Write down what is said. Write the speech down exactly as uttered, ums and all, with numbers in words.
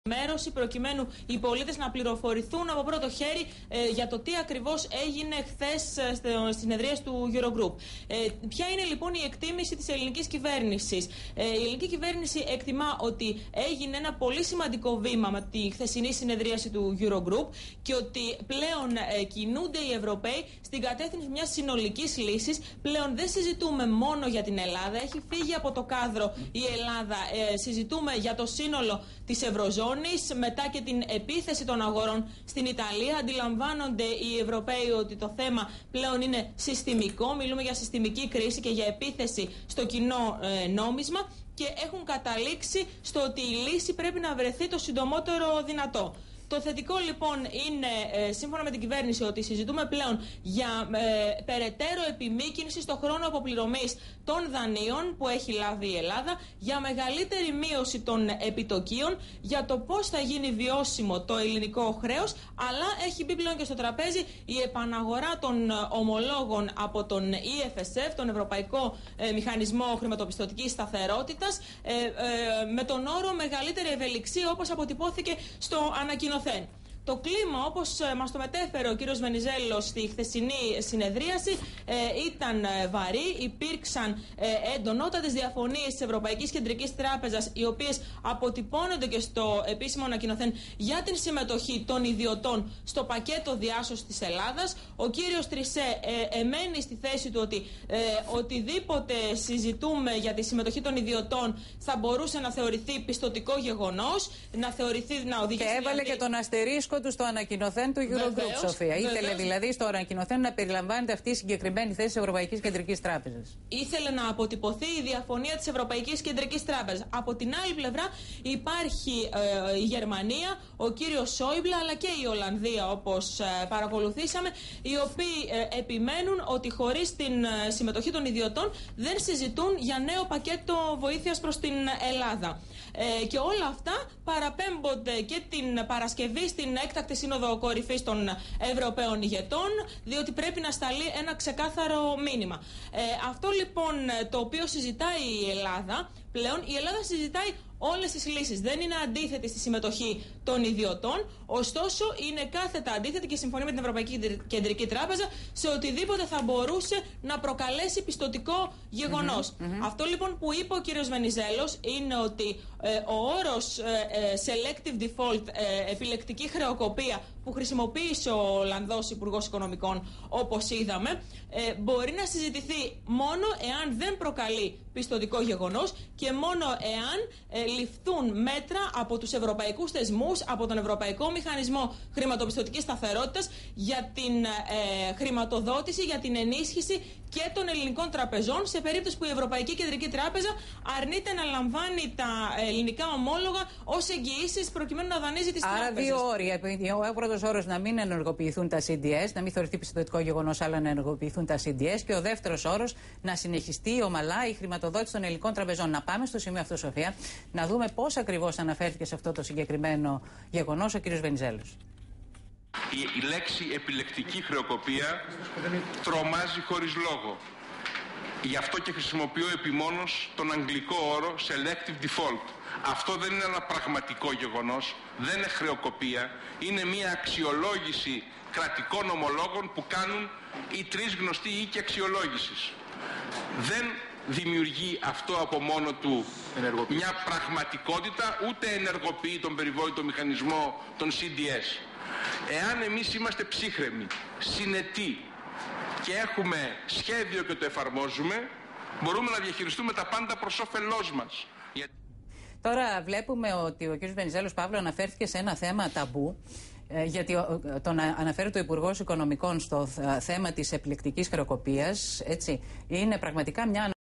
Ενημέρωση προκειμένου οι πολίτες να πληροφορηθούν από πρώτο χέρι ε, για το τι ακριβώς έγινε χθες ε, στις συνεδρίες του Eurogroup. Ε, ποια είναι λοιπόν η εκτίμηση της ελληνικής κυβέρνησης? Ε, η ελληνική κυβέρνηση εκτιμά ότι έγινε ένα πολύ σημαντικό βήμα με τη χθεσινή συνεδρίαση του Eurogroup και ότι πλέον ε, κινούνται οι Ευρωπαίοι στην κατεύθυνση μιας συνολικής λύσης. Πλέον δεν συζητούμε μόνο για την Ελλάδα, έχει φύγει από το κάδρο η Ελλάδα, ε, συζητούμε για το σύνολο της Ευρωζώνης. Μετά και την επίθεση των αγορών στην Ιταλία, αντιλαμβάνονται οι Ευρωπαίοι ότι το θέμα πλέον είναι συστημικό. Μιλούμε για συστημική κρίση και για επίθεση στο κοινό ε, νόμισμα και έχουν καταλήξει στο ότι η λύση πρέπει να βρεθεί το συντομότερο δυνατό. Το θετικό λοιπόν είναι, ε, σύμφωνα με την κυβέρνηση, ότι συζητούμε πλέον για ε, περαιτέρω επιμήκυνση στο χρόνο αποπληρωμής των δανείων που έχει λάβει η Ελλάδα, για μεγαλύτερη μείωση των επιτοκίων, για το πώς θα γίνει βιώσιμο το ελληνικό χρέος, αλλά έχει μπει πλέον και στο τραπέζι η επαναγορά των ομολόγων από τον ι εφ ες εφ, τον Ευρωπαϊκό ε, Μηχανισμό Χρηματοπιστωτικής Σταθερότητας, ε, ε, με τον όρο μεγαλύτερη ευελιξία, όπως αποτυπώθηκε στο ανακοινωθέν. Το κλίμα, όπως μας το μετέφερε ο κύριος Βενιζέλος στη χθεσινή συνεδρίαση, ε, ήταν βαρύ. Υπήρξαν ε, εντονότατες διαφωνίες της Ευρωπαϊκής Κεντρικής Τράπεζας, οι οποίες αποτυπώνονται και στο επίσημο ανακοινωθέν για την συμμετοχή των ιδιωτών στο πακέτο διάσωσης της Ελλάδας. Ο κύριος Τρισέ ε, εμένει στη θέση του ότι ε, οτιδήποτε συζητούμε για τη συμμετοχή των ιδιωτών θα μπορούσε να θεωρηθεί πιστωτικό γεγονός, να θεωρηθεί να οδηγήσει. Και έβαλε και τον αστερίσκο του στο ανακοινωθέν του Eurogroup, βεβαίως, Σοφία. Βεβαίως. Ήθελε δηλαδή στο ανακοινωθέν να περιλαμβάνεται αυτή η συγκεκριμένη θέση της Ευρωπαϊκής Κεντρικής Τράπεζας. Ήθελε να αποτυπωθεί η διαφωνία της Ευρωπαϊκής Κεντρικής Τράπεζας. Από την άλλη πλευρά υπάρχει ε, η Γερμανία, ο κύριος Σόιμπλε, αλλά και η Ολλανδία, όπως ε, παρακολουθήσαμε, οι οποίοι ε, επιμένουν ότι χωρίς την ε, συμμετοχή των ιδιωτών δεν συζητούν για νέο πακέτο βοήθειας προς την Ελλάδα. Ε, και όλα αυτά παραπέμπονται και την Παρασκευή στην έκτακτη σύνοδο κορυφής των Ευρωπαίων ηγετών, διότι πρέπει να σταλεί ένα ξεκάθαρο μήνυμα. Ε, αυτό λοιπόν το οποίο συζητάει η Ελλάδα, πλέον η Ελλάδα συζητάει όλες τις λύσεις. Δεν είναι αντίθετη στη συμμετοχή των ιδιωτών, ωστόσο είναι κάθετα αντίθετη και συμφωνεί με την Ευρωπαϊκή Κεντρική Τράπεζα σε οτιδήποτε θα μπορούσε να προκαλέσει πιστωτικό γεγονός. Mm-hmm, mm-hmm. Αυτό λοιπόν που είπε ο κύριος Βενιζέλος είναι ότι ε, ο όρος ε, ε, selective default, ε, επιλεκτική χρεοκοπία, που χρησιμοποίησε ο Ολλανδός Υπουργός Οικονομικών, όπως είδαμε, ε, μπορεί να συζητηθεί μόνο εάν δεν προκαλεί πιστωτικό γεγονός και μόνο εάν ε, ληφθούν μέτρα από τους ευρωπαϊκούς θεσμούς, από τον Ευρωπαϊκό Μηχανισμό Χρηματοπιστωτικής Σταθερότητας για την ε, χρηματοδότηση, για την ενίσχυση και των ελληνικών τραπεζών, σε περίπτωση που η Ευρωπαϊκή Κεντρική Τράπεζα αρνείται να λαμβάνει τα ελληνικά ομόλογα ως εγγυήσεις προκειμένου να δανείζει τις τράπεζες. Άρα δύο όρια. Ο πρώτος όρος να μην ενεργοποιηθούν τα σι ντι ες, να μην θεωρηθεί πιστωτικό γεγονός, αλλά να ενεργοποιηθούν τα σι ντι ες. Και ο δεύτερος όρος να συνεχιστεί ομαλά η χρηματοδότηση των ελληνικών τραπεζών. Να πάμε στο σημείο αυτό, Σοφία, να δούμε πώς ακριβώς αναφέρθηκε σε αυτό το συγκεκριμένο γεγονός ο κ. Βενιζέλος. Η, η λέξη επιλεκτική χρεοκοπία τρομάζει χωρίς λόγο. Γι' αυτό και χρησιμοποιώ επιμόνως τον αγγλικό όρο selective default. Αυτό δεν είναι ένα πραγματικό γεγονός, δεν είναι χρεοκοπία, είναι μια αξιολόγηση κρατικών ομολόγων που κάνουν οι τρεις γνωστοί οίκοι αξιολόγησης. Δεν δημιουργεί αυτό από μόνο του μια πραγματικότητα, ούτε ενεργοποιεί τον περιβόητο μηχανισμό των σι ντι ες. Εάν εμείς είμαστε ψύχρεμοι, συνετοί και έχουμε σχέδιο και το εφαρμόζουμε, μπορούμε να διαχειριστούμε τα πάντα προς όφελός μας. Τώρα βλέπουμε ότι ο κ. Βενιζέλος, Παύλο, αναφέρθηκε σε ένα θέμα ταμπού, γιατί τον αναφέρει το Υπουργός Οικονομικών στο θέμα της επιλεκτικής χρεοκοπίας, έτσι, είναι πραγματικά μια